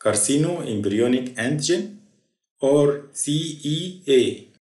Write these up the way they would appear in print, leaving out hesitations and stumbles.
Carcinoembryonic antigen or CEA.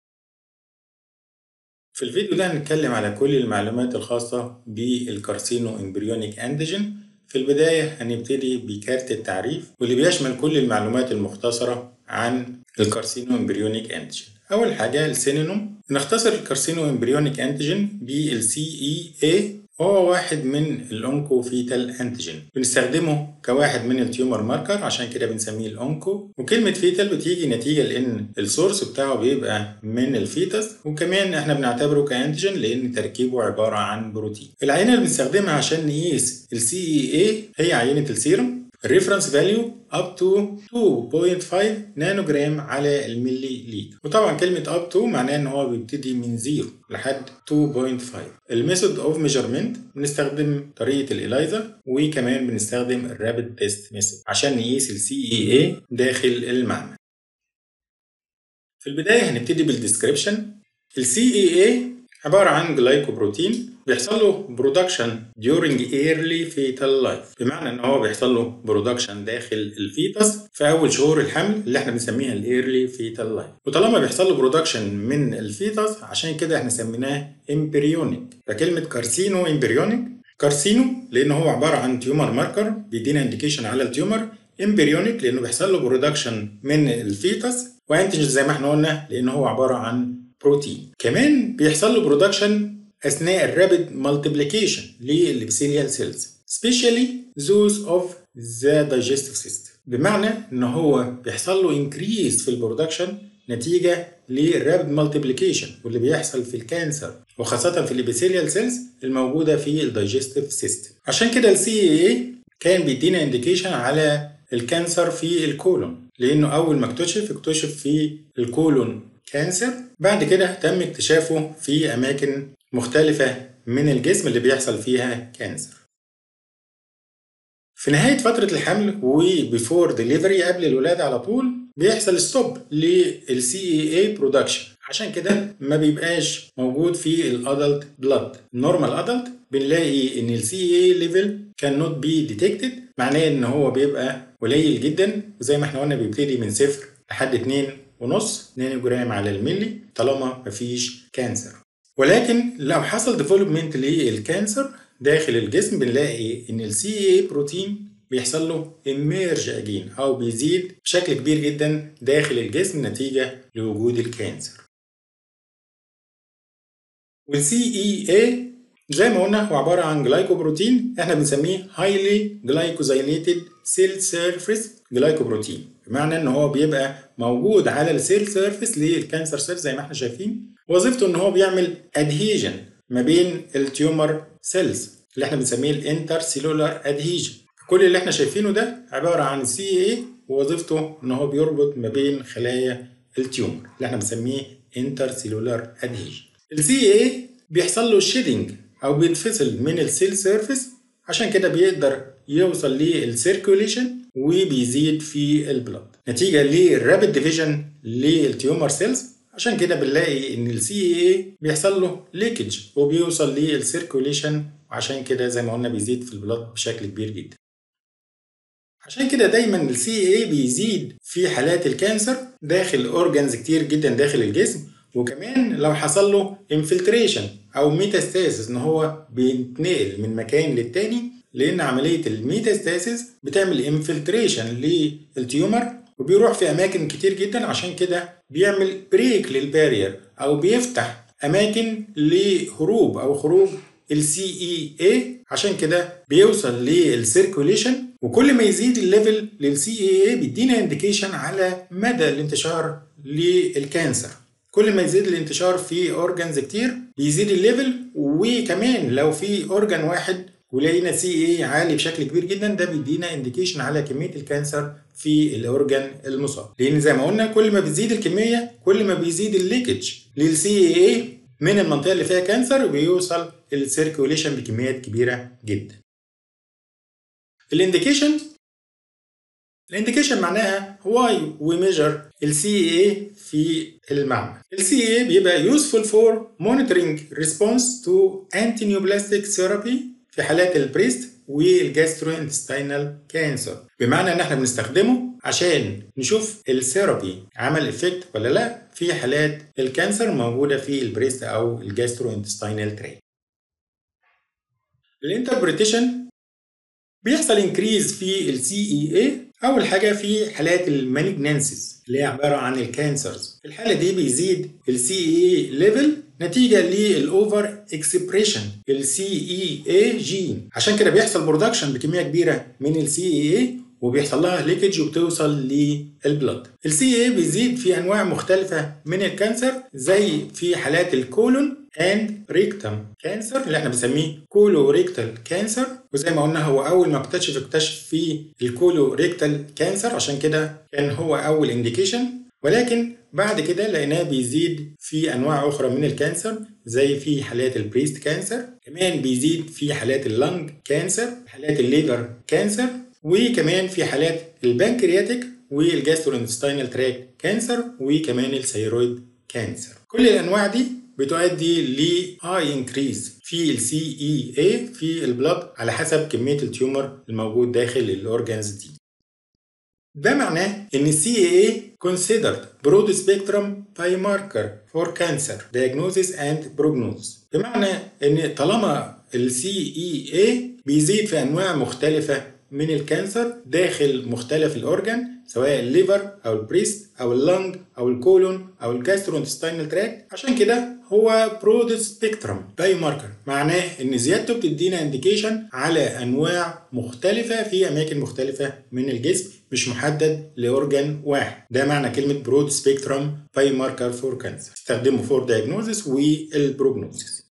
في الفيديو ده هنتكلم على كل المعلومات الخاصة بالكارسينوإمبريونيك أنتيجين. في البداية هنبتدي بكارت التعريف واللي بيشمل كل المعلومات المختصرة عن الكارسينوإمبريونيك أنتيجين. أول حاجة السينونيم، نختصر الكارسينوإمبريونيك أنتيجين بالCEA، هو واحد من الأونكوفيتال أنتيجين، بنستخدمه كواحد من التيومر ماركر، عشان كده بنسميه الأونكو. وكلمة فيتال بتيجي نتيجة لأن السورس بتاعه بيبقى من الفيتس، وكمان احنا بنعتبره كأنتيجين لأن تركيبه عبارة عن بروتين. العينة اللي بنستخدمها عشان نقيس الCEA هي عينة السيرم، الريفرنس فاليو up to 2.5 نانوجرام على الملي لتر. وطبعا كلمة up to معناه ان هو بيبتدي من 0 لحد 2.5. الميثود اوف ميجرمنت بنستخدم طريقة الإلايزا، وكمان بنستخدم الرابيد تيست ميثود عشان نقيس الCEA داخل المعمل. في البداية هنبتدي بالديسكريبشن. الCEA عبارة عن جلايكوبروتين بيحصل له برودكشن during early fetal life، بمعنى ان هو بيحصل له برودكشن داخل الفيتس في اول شهور الحمل اللي احنا بنسميها الايرلي فيتال لايف. وطالما بيحصل له برودكشن من الفيتس عشان كده احنا سميناه امبريونيك. فكلمه كارسينو امبريونيك، كارسينو لان هو عباره عن تيومر ماركر بيدينا انديكيشن على التيومر، امبريونيك لانه بيحصل له برودكشن من الفيتس، وانتيجين زي ما احنا قلنا لان هو عباره عن بروتين. كمان بيحصل له برودكشن اثناء الرابيد مالتيبليكيشن للابيثيليال سيلز especially those of the digestive system، بمعنى ان هو بيحصل له انكريز في البرودكشن نتيجه للرابيد مالتيبليكيشن واللي بيحصل في الكانسر، وخاصه في الابيثيليال سيلز الموجوده في الدايجستيف سيستم. عشان كده الCEA كان بيدينا انديكيشن على الكانسر في الكولون، لانه اول ما اكتشف في الكولون كانسر، بعد كده تم اكتشافه في أماكن مختلفة من الجسم اللي بيحصل فيها كانسر. في نهاية فترة الحمل وبيفور ديليفري قبل الولادة على طول بيحصل ستوب للCEA برودكشن، عشان كده ما بيبقاش موجود في الادلت بلاد. نورمال ادلت بنلاقي ان الCEA ليفل كان نوت بي ديتكتد، معناه ان هو بيبقى قليل جدا، وزي ما احنا قلنا بيبتدي من 0 لحد 2.5 نانوجرام على الملي طالما مفيش كانسر. ولكن لو حصل ديفلوبمنت للكانسر داخل الجسم بنلاقي ان الCEA بروتين بيحصل له emerge again او بيزيد بشكل كبير جدا داخل الجسم نتيجة لوجود الكانسر. والCEA زي ما قلنا هو عبارة عن جلايكوبروتين، احنا بنسميه highly glycosylated cell surface glycoprotein، بمعنى ان هو بيبقى موجود على السيل سيرفيس للكانسر سيل زي ما احنا شايفين. وظيفته ان هو بيعمل ادهيجن ما بين التيومر سيلز اللي احنا بنسميه الانتر سيلولار ادهيجن. كل اللي احنا شايفينه ده عبارة عن CEA، ووظيفته ان هو بيربط ما بين خلايا التيومر اللي احنا بنسميه انتر سيلولار ادهيجن. الCEA بيحصل له شيدنج او بينفصل من السيل سيرفيس، عشان كده بيقدر يوصل للسيركوليشن وبيزيد في البلد نتيجة للرابيد ديفيجن للتيومر سيلز. عشان كده بنلاقي ان الCEA بيحصل له ليكج وبيوصل للسيركوليشن، وعشان كده زي ما قلنا بيزيد في البلد بشكل كبير جدا. عشان كده دايما الCEA بيزيد في حالات الكانسر داخل اورجانز كتير جدا داخل الجسم، وكمان لو حصل له انفلتريشن او ميتاستاسيس ان هو بيتنقل من مكان للتاني، لان عمليه الميتاستاسيس بتعمل انفلتريشن للتيومر وبيروح في اماكن كتير جدا، عشان كده بيعمل بريك للبارير او بيفتح اماكن لهروب او خروج الCEA، عشان كده بيوصل للسيركوليشن. وكل ما يزيد الليفل للCEA بيدينا انديكيشن على مدى الانتشار للكانسر. كل ما يزيد الانتشار في اورجانز كتير بيزيد الليفل، وكمان لو في اورجان واحد ولقينا CEA عالي بشكل كبير جدا ده بيدينا انديكيشن على كميه الكانسر في الاورجان المصاب، لان زي ما قلنا كل ما بتزيد الكميه كل ما بيزيد الليكج للCEA من المنطقه اللي فيها كانسر وبيوصل السيركوليشن بكميات كبيره جدا. الانديكيشن معناها why we measure الCEA في المعمل. الCEA بيبقى useful for monitoring response to antineoplastic therapy في حالات البريست والجاستروانتستينال كانسر، بمعنى ان احنا بنستخدمه عشان نشوف الثيرابي عمل افكت ولا لا في حالات الكانسر موجوده في البريست او الجاسترو انتستينال تراك. الانتربريتيشن بيحصل انكريز في CEA اول حاجه في حالات المالجنانسيس اللي هي عباره عن الكانسرز. في الحاله دي بيزيد CEA ليفل نتيجه للاوفر اكسبريشن CEA جين، عشان كده بيحصل برودكشن بكميه كبيره من CEA وبيحصل لها ليكج وبتوصل للبلد. CEA بيزيد في انواع مختلفه من الكانسر زي في حالات الكولون اند ريكتم كانسر اللي احنا بنسميه كولو ريكتال كانسر، وزي ما قلنا هو اول ما اكتشف في الكولو ريكتال كانسر، عشان كده كان هو اول انديكيشن. ولكن بعد كده لقيناه بيزيد في انواع اخرى من الكانسر زي في حالات البريست كانسر، كمان بيزيد في حالات اللنج كانسر، حالات الليفر كانسر، وكمان في حالات البنكرياتيك والجاسترونستينال تراك كانسر، وكمان الثيرويد كانسر. كل الانواع دي بتؤدي ل high increase في CEA في البلد على حسب كمية التيومر الموجود داخل الأورجانز دي. ده معناه إن CEA considered broad spectrum biomarker for cancer diagnosis and prognosis، بمعنى إن طالما CEA بيزيد في أنواع مختلفة من الكانسر داخل مختلف الأورجان سواء الليفر أو البريست أو اللنج أو الكولون أو الجاسترونتستينال تراك، عشان كده هو برود سبيكترم باي ماركر، معناه ان زيادته بتدينا انديكيشن على انواع مختلفه في اماكن مختلفه من الجسم، مش محدد لاورجان واحد. ده معنى كلمه برود سبيكترم باي ماركر فور كانسر، استخدمه فور دايجنوزس والبروجنوزس.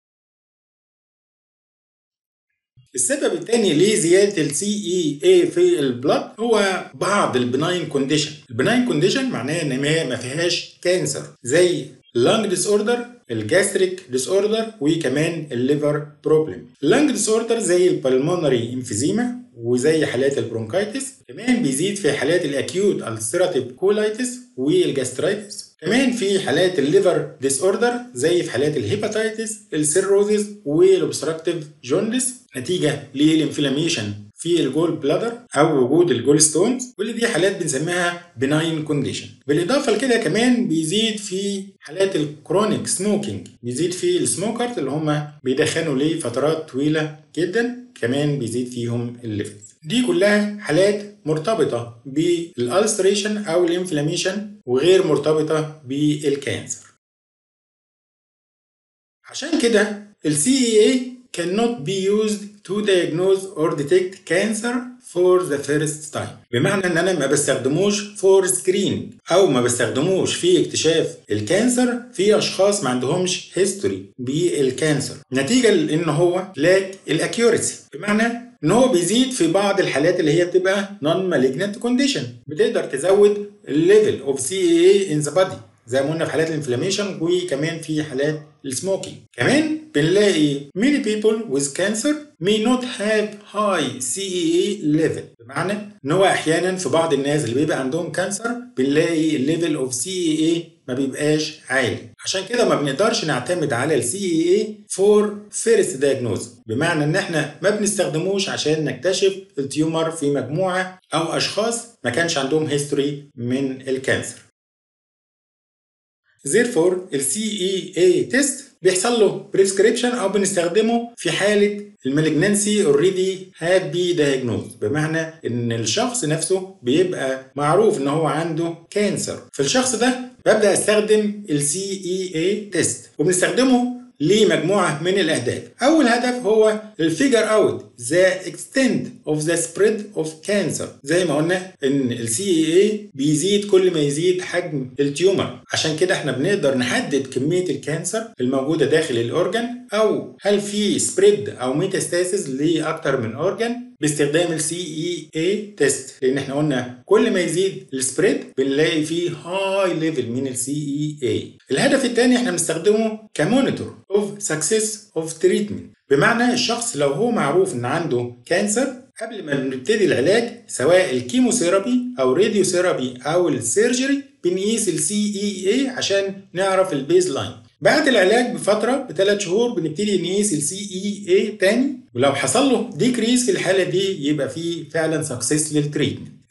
السبب الثاني لزياده CEA في البلد هو بعض البناين كونديشن. البناين كونديشن معناه ان ما فيهاش كانسر زي اللنج ديس اوردر، الجاستريك ديس اوردر، وكمان الليفر بروبلم. اللنج ديس اوردر زي البلمونري انفيزيما وزي حالات البرونكايتس، كمان بيزيد في حالات الاكيوت السيراتيف كولايتس والجاسترايتس، كمان في حالات الليفر ديس اوردر زي في حالات الهيباتيتس، السيروزيس والاوبستراكتيف جوندس نتيجه للانفلاميشن في الجول بلادر او وجود الجول ستونز، واللي دي حالات بنسميها بناين كونديشن. بالاضافه لكده كمان بيزيد في حالات الكرونيك سموكينج، بيزيد في السموكرز اللي هم بيدخنوا لفترات طويله جدا، كمان بيزيد فيهم الليفلز. دي كلها حالات مرتبطه بالالستريشن او الانفلاميشن وغير مرتبطه بالكانسر. عشان كده CEA cannot be used to diagnose or detect cancer for the first time، بمعنى ان انا ما بستخدموش for screening او ما بستخدموش في اكتشاف الكانسر في اشخاص ما عندهمش هيستوري بالكانسر، نتيجه لان هو lack الاكيورسي، بمعنى ان هو بيزيد في بعض الحالات اللي هي بتبقى non malignant condition، بتقدر تزود الليفل اوف CEA in the body زي ما قلنا في حالات الانفلاميشن وكمان في حالات السموكينج. كمان بنلاقي many people with cancer may not have high CEA level، بمعنى ان هو احيانا في بعض الناس اللي بيبقى عندهم كانسر بنلاقي الليفل اوف CEA ما بيبقاش عالي، عشان كده ما بنقدرش نعتمد على CEA for first diagnosis، بمعنى ان احنا ما بنستخدموش عشان نكتشف التيومر في مجموعه او اشخاص ما كانش عندهم هيستوري من الكانسر. Therefore CEA test بيحصل له prescription او بنستخدمه في حاله المالجنانسي already have been diagnosed، بمعنى ان الشخص نفسه بيبقى معروف ان هو عنده كانسر. في الشخص ده ببدا استخدم CEA test وبنستخدمه لمجموعة من الأهداف. أول هدف هو الفيجر أوت the extent of the spread of cancer، زي ما قلنا إن CEA بيزيد كل ما يزيد حجم التيومر، عشان كده إحنا بنقدر نحدد كمية الكانسر الموجودة داخل الأورجان أو هل في سبريد أو ميتاستاسيس لأكتر من أورجان باستخدام CEA تيست، لأن إحنا قلنا كل ما يزيد السبريد بنلاقي فيه هاي ليفل من CEA. الهدف الثاني إحنا بنستخدمه كمونيتور of success of treatment، بمعنى الشخص لو هو معروف إن عنده كانسر قبل ما نبتدي العلاج سواء الكيموثيرابي أو راديوثيرابي أو السيرجري بنقيس CEA عشان نعرف البيز لاين. بعد العلاج بفترة ب3 شهور بنبتدي نقيس CEA تاني، ولو حصل له ديكريز في الحالة دي يبقى فيه فعلا سكسس للتريتمنت.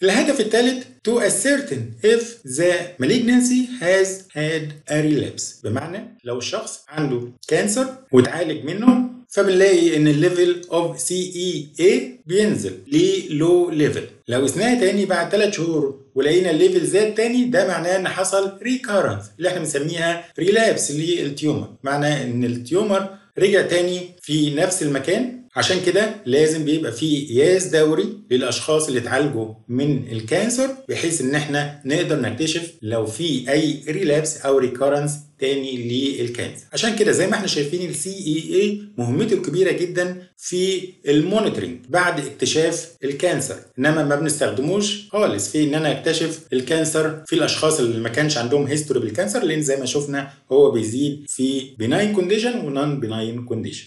الهدف الثالث to ascertain if the malignancy has had a relapse، بمعنى لو الشخص عنده كانسر واتعالج منه فبنلاقي ان الليفل اوف CEA بينزل للو ليفل. لو قسناها تاني بعد 3 شهور ولقينا الليفل زاد تاني، ده معناه ان حصل ريكارنس اللي احنا بنسميها ريلابس للتيومر، معناه ان التيومر رجع تاني في نفس المكان. عشان كده لازم بيبقى في قياس دوري للاشخاص اللي اتعالجوا من الكانسر، بحيث ان احنا نقدر نكتشف لو في اي ريلابس او ريكارنس تاني للكانسر. عشان كده زي ما احنا شايفين ال CEA مهمته الكبيره جدا في المونيتورنج بعد اكتشاف الكانسر، انما ما بنستخدموش خالص في ان انا اكتشف الكانسر في الاشخاص اللي ما كانش عندهم هيستوري بالكانسر، لان زي ما شفنا هو بيزيد في بناين كونديشن ونون بناين كونديشن.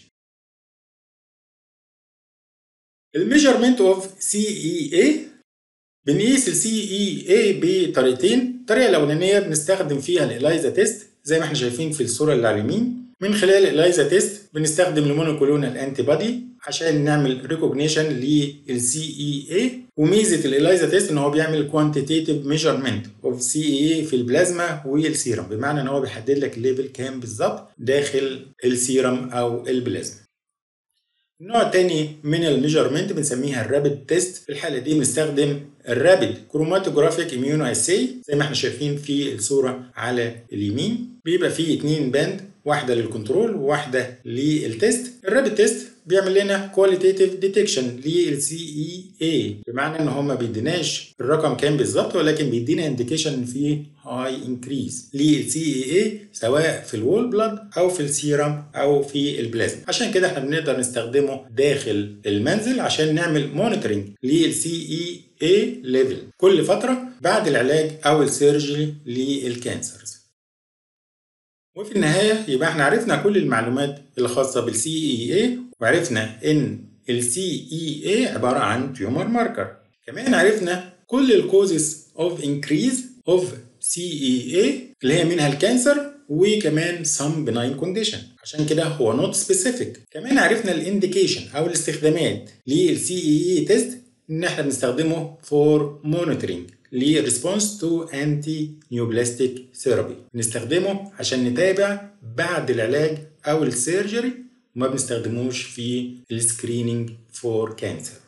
الميجرمنت اوف CEA بنقيس ال CEA بطريقتين. الطريقه الاولانيه بنستخدم فيها الإلايزا تيست زي ما احنا شايفين في الصوره اللي على اليمين. من خلال الإلايزا تيست بنستخدم المونوكلونال انتي بودي عشان نعمل ريكوجنيشن لل CEA. وميزه الإلايزا تيست ان هو بيعمل كوانتيتيف ميجرمنت اوف CEA في البلازما والسيرم، بمعنى ان هو بيحدد لك الليفل كام بالظبط داخل السيرم او البلازما. النوع الثاني من الميجرمنت بنسميها الرابيد تيست. في الحاله دي بنستخدم الرابيد كروماتوجرافيك اميونو اساي زي ما احنا شايفين في الصوره على اليمين. بيبقى فيه 2 باند، واحده للكنترول وواحده للتيست. الرابيد تيست بيعمل لنا كواليتيف ديتكشن لل CEA، بمعنى ان هو ما بيديناش الرقم كام بالظبط، ولكن بيدينا انديكيشن في هاي انكريز لل CEA سواء في الوول بلاد او في السيرم او في البلازما. عشان كده احنا بنقدر نستخدمه داخل المنزل عشان نعمل مونيتورنج لل CEA ليفل كل فتره بعد العلاج او السيرجري للكانسرز. وفي النهاية يبقى احنا عرفنا كل المعلومات الخاصة بال CEA، وعرفنا ان ال CEA عبارة عن تيومر ماركر. كمان عرفنا كل الكوزز اوف انكريز اوف CEA اللي هي منها الكانسر وكمان some benign condition، عشان كده هو not specific. كمان عرفنا الانديكيشن او الاستخدامات لل CEA تيست ان احنا بنستخدمه for monitoring لريسبونس تو انتي نيوبلاستيك ثيرابي، بنستخدمه عشان نتابع بعد العلاج او السيرجري، وما بنستخدموش في السكريننج فور كانسر.